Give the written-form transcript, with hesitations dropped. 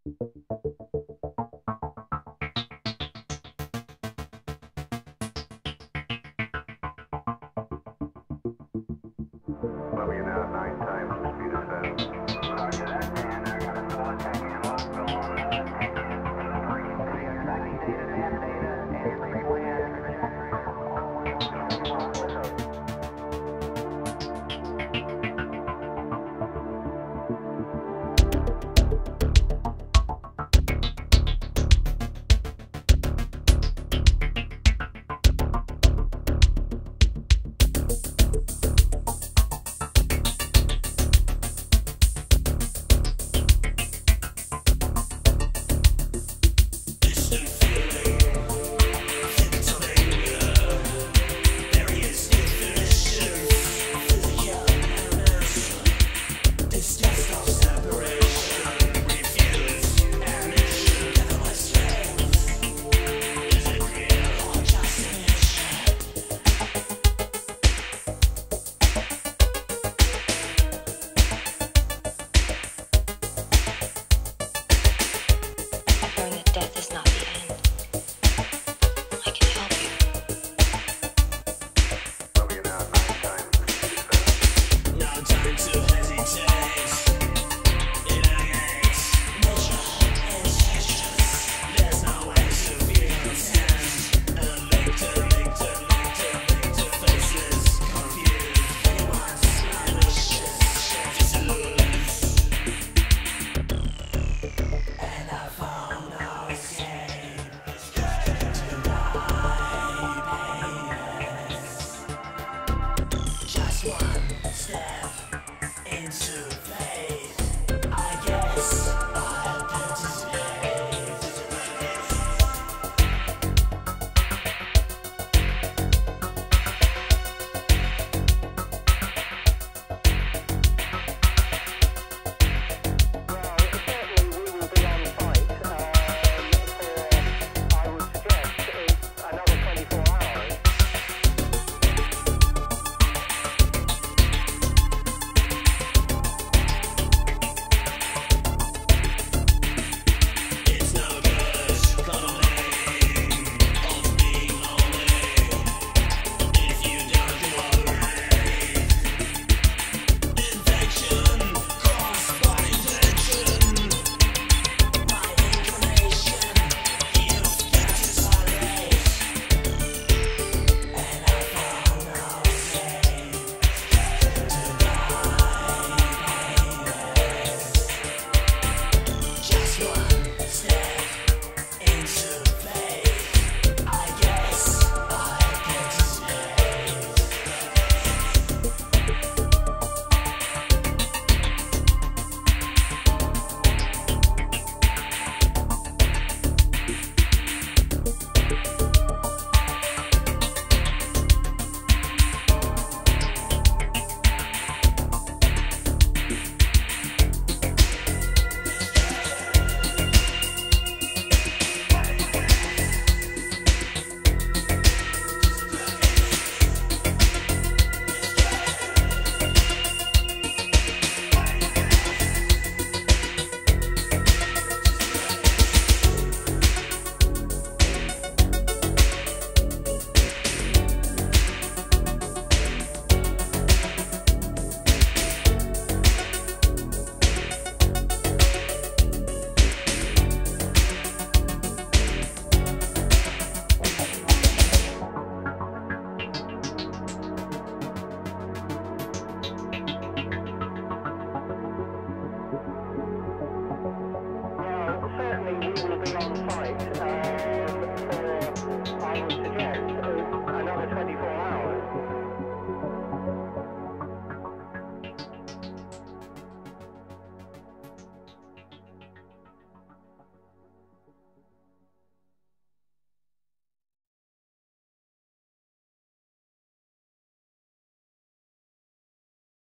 Moving now 9 times the speed of sound. Roger that, and I got a squad back in Louisville on tracking data, and replan Death is not the end. I can help you. moving now 9 times the speed of sound. No time to hesitate. It against nature is vicious. There's no way to feel content. A victor, faceless, confused. Anyone's vanishes, is to lose. And I found no escape. Just one step into faith. I guess I'll participate. It's no good complaining of being lonely if you don't cooperate. Infection caused by intention, by inclination. You've got to tolerate, and I found no escape to die painless. Just one step into faith. I guess I participate. Well, certainly we will be on site for, I would suggest,